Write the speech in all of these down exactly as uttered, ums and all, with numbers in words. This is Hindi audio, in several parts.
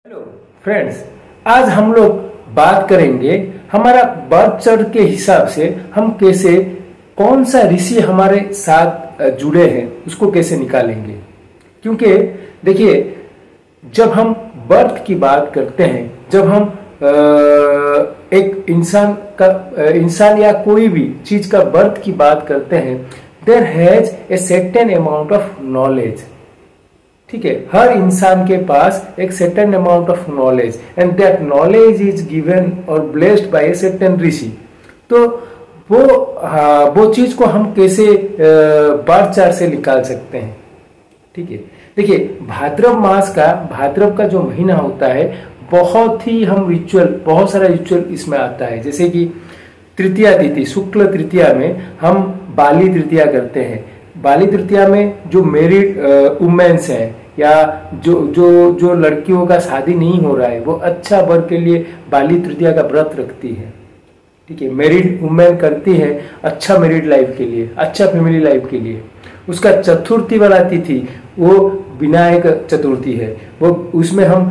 हेलो फ्रेंड्स, आज हम लोग बात करेंगे हमारा बर्थ चार्ट के हिसाब से हम कैसे कौन सा ऋषि हमारे साथ जुड़े हैं उसको कैसे निकालेंगे। क्योंकि देखिए, जब हम बर्थ की बात करते हैं, जब हम एक इंसान का इंसान या कोई भी चीज का बर्थ की बात करते हैं, there has a certain amount of knowledge. ठीक है, हर इंसान के पास एक certain amount of knowledge and that knowledge is given और blessed by a certain rishi. तो वो हाँ, वो चीज को हम कैसे बर्थ चार्ट से निकाल सकते हैं। ठीक है, देखिए भाद्रव मास का भाद्रव का जो महीना होता है, बहुत ही हम रिचुअल बहुत सारा रिचुअल इसमें आता है। जैसे कि तृतीया तिथि, शुक्ल तृतीया में हम बाली तृतीया करते हैं। बाली तृतीया में जो मैरिड वुमेन्स हैं या जो जो जो लड़कियों का शादी नहीं हो रहा है, वो अच्छा वर के लिए बाली तृतीया का व्रत रखती है। ठीक है, मैरिड वुमेन करती है अच्छा मैरिड लाइफ के लिए, अच्छा फैमिली लाइफ के लिए। उसका चतुर्थी वाला तिथि वो विनायक चतुर्थी है। वो उसमें हम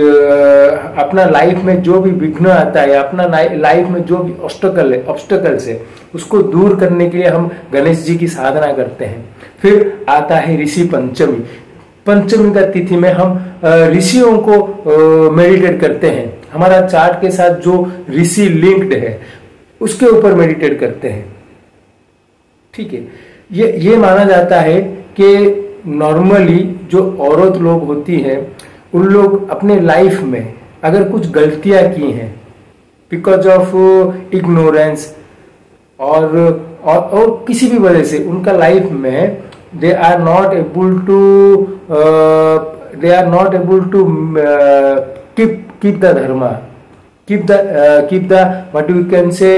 अपना लाइफ में जो भी विघ्न आता है, अपना लाइफ में जो भी ऑब्स्टकल है ऑब्स्टकल्स है उसको दूर करने के लिए हम गणेश जी की साधना करते हैं। फिर आता है ऋषि पंचमी। पंचमी का तिथि में हम ऋषियों को मेडिटेट करते हैं। हमारा चार्ट के साथ जो ऋषि लिंक्ड है उसके ऊपर मेडिटेट करते हैं। ठीक है, ये ये माना जाता है कि नॉर्मली जो औरत लोग होती हैं, उन लोग अपने लाइफ में अगर कुछ गलतियां की हैं बिकॉज ऑफ इग्नोरेंस और, और और किसी भी वजह से उनका लाइफ में they are not able to they are not able to keep keep the dharma, keep the keep the what you can say,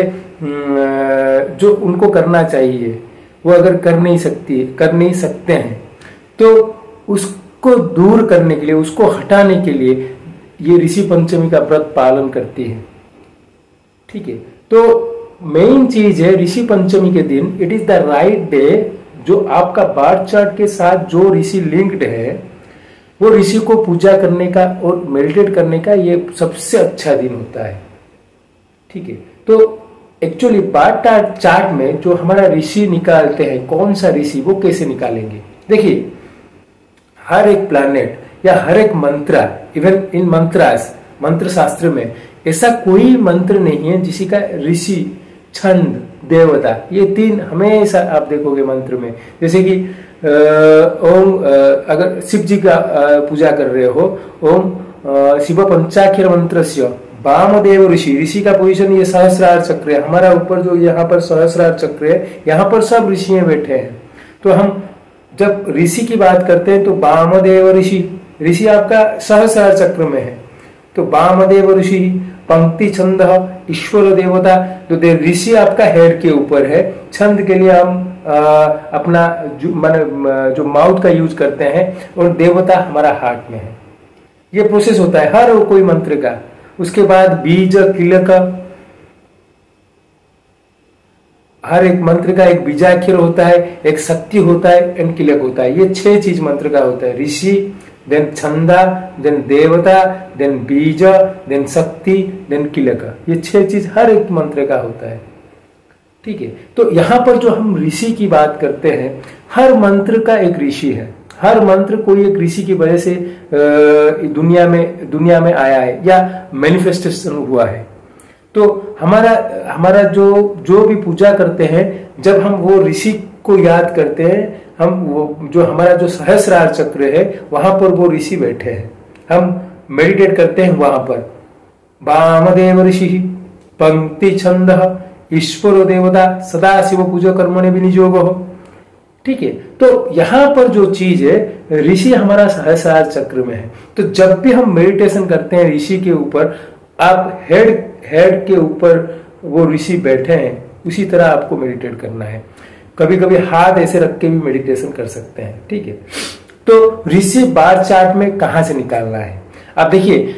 जो उनको करना चाहिए वो अगर कर नहीं सकती कर नहीं सकते हैं, तो उस को दूर करने के लिए, उसको हटाने के लिए ये ऋषि पंचमी का व्रत पालन करती है। ठीक है, तो मेन चीज है ऋषि पंचमी के दिन it is the right day, जो आपका बर्थ चार्ट के साथ जो ऋषि लिंक्ड है वो ऋषि को पूजा करने का और मेडिटेट करने का ये सबसे अच्छा दिन होता है। ठीक है, तो एक्चुअली बर्थ चार्ट में जो हमारा ऋषि निकालते हैं, कौन सा ऋषि, वो कैसे निकालेंगे। देखिए, हर एक प्लैनेट या हर एक मंत्र, इवन इन मंत्रास मंत्र शास्त्र में ऐसा कोई मंत्र नहीं है जिसी का ऋषि, छंद, देवता, ये तीन हमेशा आप देखोगे मंत्र में। जैसे कि ओम, अगर शिव जी का पूजा कर रहे हो, ओम शिव पंचाक्षर मंत्रस्य वामदेव ऋषि, ऋषि का पोजीशन ये सहस्रार चक्र है। हमारा ऊपर जो यहाँ पर सहस्रार चक्र है, यहाँ पर सब ऋषि बैठे हैं। तो हम जब ऋषि की बात करते हैं तो वामदेव ऋषि, ऋषि आपका सहस्रार चक्र में है, तो वामदेव ऋषि, पंक्ति छंद, ईश्वर देवता, तो ऋषि आपका हेड के ऊपर है। छंद के लिए हम आ, अपना जो मान जो माउथ का यूज करते हैं, और देवता हमारा हार्ट में है। ये प्रोसेस होता है हर कोई मंत्र का। उसके बाद बीज, किलक, हर एक मंत्र का एक बीजाक्षर होता है, एक शक्ति होता है एंड किलक होता है। ये छह चीज मंत्र का होता है, rishi, then chhanda, then devata, then beej, then shakti, then kilak. ये छह चीज हर एक मंत्र का होता है। ठीक है, तो यहाँ पर जो हम ऋषि की बात करते हैं, हर मंत्र का एक ऋषि है। हर मंत्र कोई एक ऋषि की वजह से दुनिया में दुनिया में आया है या मैनिफेस्टेशन हुआ है। तो हमारा हमारा जो जो भी पूजा करते हैं, जब हम वो ऋषि को याद करते हैं, हम वो जो हमारा जो सहस्रार चक्र है वहां पर वो ऋषि बैठे हैं, हम मेडिटेट करते हैं वहां पर। वामदेव ऋषि, पंक्ति छंद, ईश्वर देवता, सदा शिव पूजो कर्मणि विनियोग हो। ठीक है, तो यहाँ पर जो चीज है, ऋषि हमारा सहस्रार चक्र में है। तो जब भी हम मेडिटेशन करते हैं ऋषि के ऊपर, आप हेड हेड के ऊपर वो ऋषि बैठे हैं, उसी तरह आपको मेडिटेट करना है। कभी कभी हाथ ऐसे रख के भी मेडिटेशन कर सकते हैं। ठीक है, तो ऋषि बर्थ चार्ट में कहां से निकालना है। अब देखिए,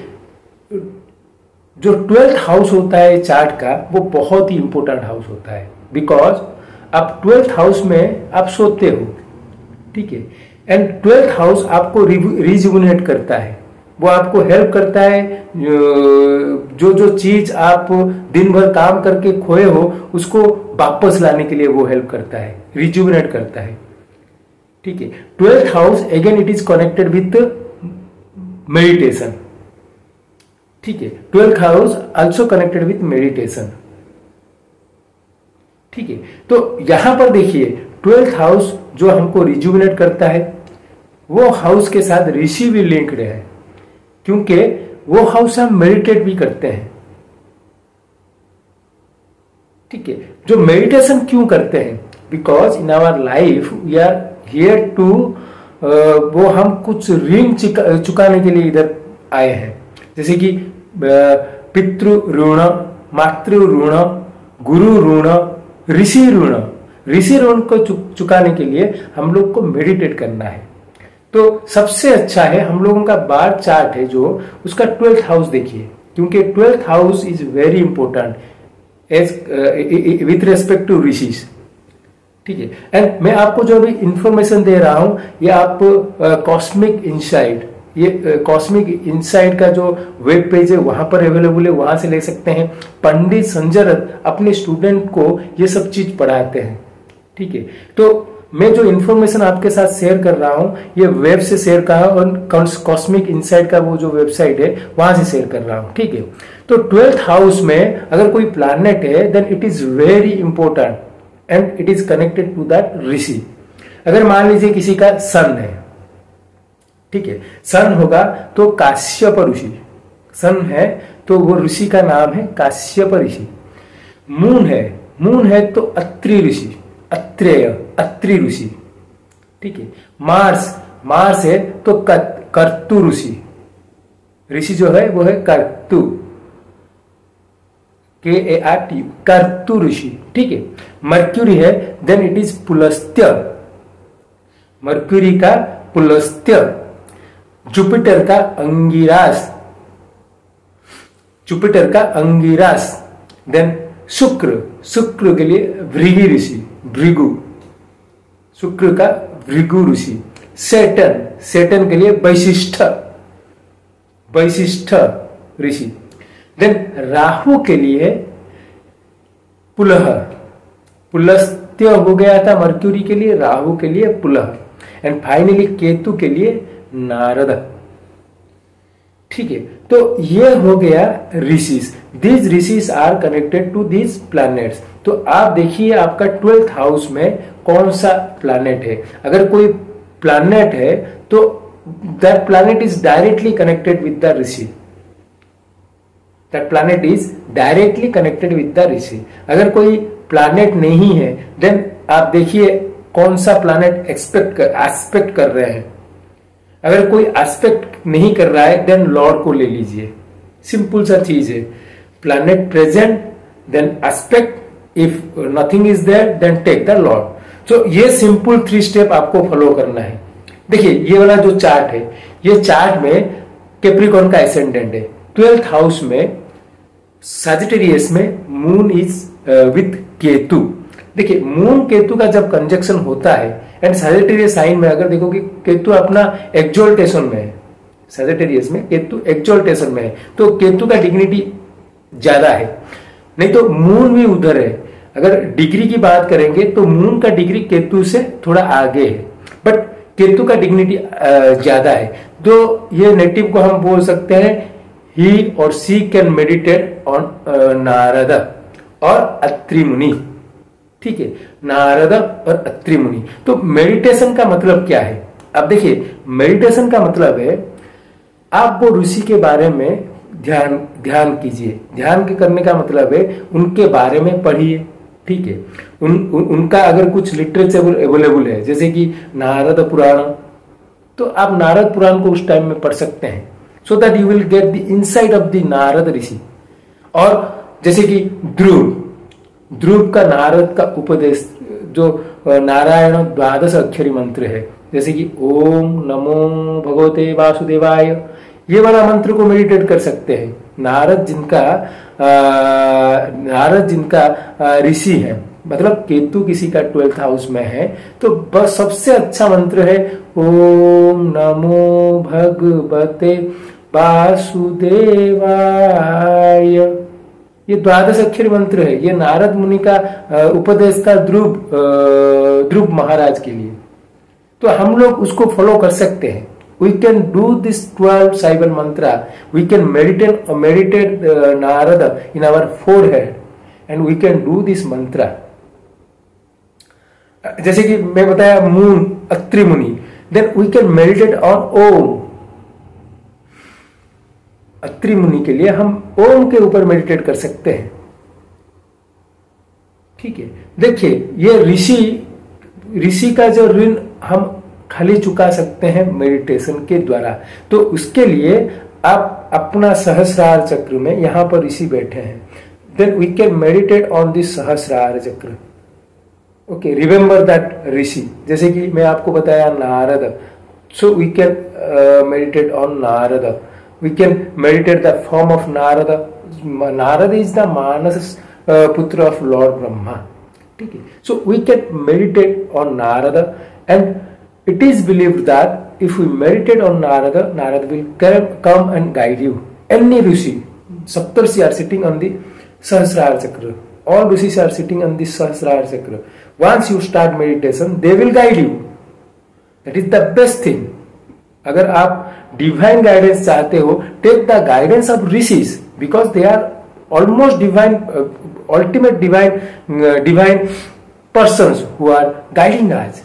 जो ट्वेल्थ हाउस होता है चार्ट का, वो बहुत ही इंपॉर्टेंट हाउस होता है। बिकॉज आप ट्वेल्थ हाउस में आप सोते हो। ठीक है, एंड ट्वेल्थ हाउस आपको रिजुविनेट करता है। वो आपको हेल्प करता है, जो जो चीज आप दिन भर काम करके खोए हो उसको वापस लाने के लिए वो हेल्प करता है, रिजुविनेट करता है। ठीक है। Twelfth house again it is connected with meditation. ठीक है। Twelfth house also connected with meditation. ठीक है। तो यहां पर देखिए ट्वेल्थ हाउस जो हमको रिजुविनेट करता है वो हाउस के साथ ऋषि भी लिंक्ड है, क्योंकि वो हाउस हम मेडिटेट भी करते हैं। ठीक है। जो मेडिटेशन क्यों करते हैं? Because in our life we are here to, वो हम कुछ ऋण चुकाने के लिए इधर आए हैं, जैसे कि पितृ ऋण, मातृ ऋण, गुरु ऋण, ऋषि ऋण। ऋषि ऋण को चुकाने के लिए हम लोग को मेडिटेट करना है। तो सबसे अच्छा है, हम लोगों का बार चार्ट है जो उसका ट्वेल्थ हाउस देखिए, क्योंकि twelfth house is very important as with respect to rishis. ठीक है। एंड मैं आपको जो अभी इंफॉर्मेशन दे रहा हूं ये आप कॉस्मिक इनसाइट, ये कॉस्मिक इनसाइट का जो वेब पेज है वहां पर अवेलेबल है, वहां से ले सकते हैं। पंडित संजय रथ अपने स्टूडेंट को ये सब चीज पढ़ाते हैं। ठीक है। तो मैं जो इन्फॉर्मेशन आपके साथ शेयर कर रहा हूं ये वेब से शेयर कर रहा हूं और कॉस्मिक इनसाइट का वो जो वेबसाइट है वहां से शेयर कर रहा हूं। ठीक है। तो ट्वेल्थ हाउस में अगर कोई प्लैनेट है then it is very important and it is connected to that rishi. अगर मान लीजिए किसी का सन है, ठीक है, सन होगा तो काश्यप ऋषि, सन है तो वो ऋषि का नाम है काश्यप ऋषि। मून है, मून है तो अत्रि ऋषि, अत्रेय, अत्रि ऋषि। ठीक है। मार्स, मार्स है तो कर्तु ऋषि, ऋषि जो है वो है कर्तु, के ए आर टी, कर्तु ऋषि। ठीक है। मर्क्यूरी है then it is Pulastya, Mercury का पुलस्त्य। जुपिटर का अंगिरास, जुपिटर का अंगिरास। देन शुक्र, शुक्र के लिए भृगु ऋषि, भृगु, शुक्र का भृगु ऋषि। सेटन, सेटन के लिए वैशिष्ठ, वैशिष्ठ ऋषि। देन राहु के लिए पुलह, पुलस्त्य हो गया था मर्क्यूरी के लिए, राहु के लिए पुलह। एंड फाइनली केतु के लिए नारद। ठीक है। तो ये हो गया rishis. These rishis are connected to these planets. तो आप देखिए आपका ट्वेल्थ हाउस में कौन सा प्लैनेट है। अगर कोई प्लैनेट है तो that planet is directly connected with the rishi, that planet is directly connected with the rishi. अगर कोई प्लैनेट नहीं है देन आप देखिए कौन सा प्लैनेट एक्सपेक्ट कर एस्पेक्ट कर रहे हैं। अगर कोई एस्पेक्ट नहीं कर रहा है देन लॉर्ड को ले लीजिए, सिंपल सा चीज है। Planet present then aspect, if nothing is there then take the lord. तो ये सिंपल थ्री स्टेप आपको फॉलो करना है। देखिए ये वाला जो चार्ट है, ये चार्ट में कैप्रिकॉर्न का एसेंडेंट है। ट्वेल्थ हाउस में सजिटेरियस में मून इज विथ केतु। देखिए मून केतु का जब कंजक्शन होता है एंड सजिटेरियस साइन में अगर देखो कि केतु अपना एक्सोल्टेशन में है, सजिटेरियस में केतु एक्सोल्टेशन में है तो केतु का डिग्निटी ज्यादा है। नहीं तो मून भी उधर है। अगर डिग्री की बात करेंगे तो मून का डिग्री केतु से थोड़ा आगे है, बट केतु का डिग्निटी ज्यादा है। तो ये नेटिव को हम बोल सकते हैं ही और she can meditate on Narad और अत्रि मुनि। ठीक है। नारद और अत्रि मुनि। तो मेडिटेशन का मतलब क्या है? अब देखिए मेडिटेशन का मतलब है आप वो ऋषि के बारे में ध्यान ध्यान कीजिए। ध्यान के करने का मतलब है उनके बारे में पढ़िए। ठीक है। उन, उन उनका अगर कुछ लिटरेचर अवेलेबल है जैसे कि नारद पुराण, तो आप नारद पुराण को उस टाइम में पढ़ सकते हैं, so that you will get the insight of the Narad rishi. और जैसे कि ध्रुव, ध्रुव का नारद का उपदेश जो नारायण द्वादश अक्षरी मंत्र है, जैसे कि ओम नमो भगवते वासुदेवाय, ये वाला मंत्र को मेडिटेट कर सकते हैं। नारद जिनका नारद जिनका ऋषि है, मतलब केतु किसी का ट्वेल्थ हाउस में है, तो बस सबसे अच्छा मंत्र है ओम नमो भगवते वासुदेवाय। ये द्वादश अक्षर मंत्र है, ये नारद मुनि का उपदेश था ध्रुव ध्रुव महाराज के लिए। तो हम लोग उसको फॉलो कर सकते हैं। We can do this twelve syllable mantra, we can meditate meditate Narad in our forehead and we can do this mantra. जैसे कि मैं बताया moon Atri Muni, then we can meditate on Om. Atri Muni के लिए हम ओम के ऊपर मेडिटेट कर सकते हैं। ठीक है, देखिए ये ऋषि ऋषि का जो ऋण हम खाली चुका सकते हैं मेडिटेशन के द्वारा। तो उसके लिए आप अपना सहस्रार चक्र में यहां पर ऋषि बैठे हैं, then we can meditate on this sahasrara chakra. Okay, remember that rishi. जैसे कि मैं आपको बताया Narad, so we can meditate on Narad. We can meditate the form of Narada. Narada is the Manas uh, putra of Lord Brahma. Okay. So we can meditate on Narada, and it is believed that if we meditate on Narada, Narada will come and guide you. Any Rishi, Saptarshi are sitting on the Sahasrara Chakra. All Rishis are sitting on the Sahasrara Chakra. Once you start meditation, they will guide you. That is the best thing. अगर आप डिवाइन गाइडेंस चाहते हो, take the guidance of rishis because they are almost divine, ultimate divine divine persons who are guiding us.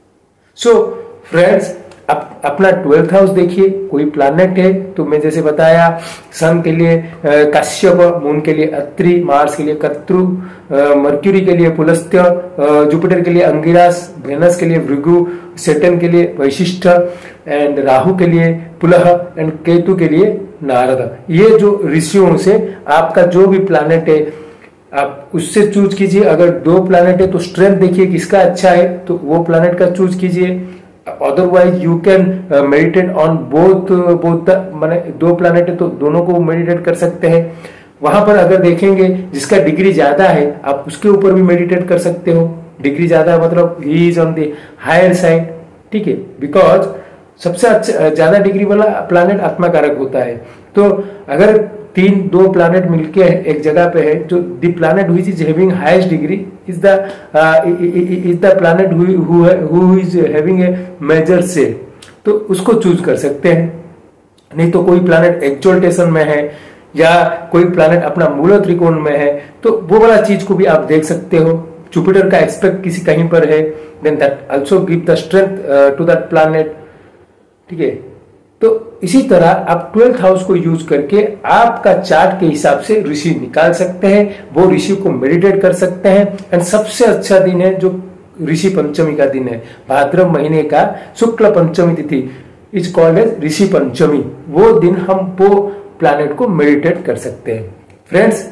So friends, आप अपना ट्वेल्थ हाउस देखिए, कोई प्लैनेट है तो मैं जैसे बताया सन के लिए काश्यप, मून के लिए अत्रि, मार्स के लिए कर्तृ, मर्क्यूरी के लिए पुलस्त्य, जुपिटर के लिए अंगिरास, वेनस के लिए भृगु, सेटन के लिए वैशिष्ठ, एंड राहु के लिए पुलह, एंड केतु के लिए नारद। ये जो ऋषियों से आपका जो भी प्लैनेट है आप उससे चूज कीजिए। अगर दो प्लैनेट है तो स्ट्रेंथ देखिए किसका अच्छा है तो वो प्लैनेट का चूज कीजिए। Otherwise you can meditate on both both माने दो प्लैनेट है तो दोनों को मेडिटेट कर सकते हैं। वहां पर अगर देखेंगे जिसका डिग्री ज्यादा है आप उसके ऊपर भी मेडिटेट कर सकते हो। डिग्री ज्यादा मतलब he is on the higher side, ठीक है, बिकॉज सबसे अच्छा ज्यादा डिग्री वाला प्लैनेट आत्मा कारक होता है। तो अगर तीन दो प्लैनेट मिलके एक जगह पे है, जो the planet which is having highest degree is the is the planet who is having a major sale, तो उसको चूज कर सकते हैं। नहीं तो कोई प्लैनेट एक्सोल्टेशन में है या कोई प्लैनेट अपना मूल त्रिकोण में है तो वो वाला चीज को भी आप देख सकते हो। जुपिटर का एक्सपेक्ट किसी कहीं पर है, then that also give the strength to that planet, ठीक है। तो इसी तरह आप ट्वेल्थ हाउस को यूज करके आपका चार्ट के हिसाब से ऋषि निकाल सकते हैं, वो ऋषि को मेडिटेट कर सकते हैं। एंड सबसे अच्छा दिन है जो ऋषि पंचमी का दिन है, भाद्रव महीने का शुक्ल पंचमी तिथि is called as Rishi Panchami. वो दिन हम वो प्लैनेट को मेडिटेट कर सकते हैं। फ्रेंड्स,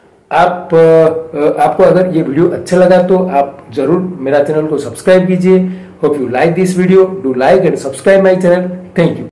आप आपको अगर ये वीडियो अच्छा लगा तो आप जरूर मेरा चैनल को सब्सक्राइब कीजिए। Hope you like this video, do like and subscribe my channel. Thank you.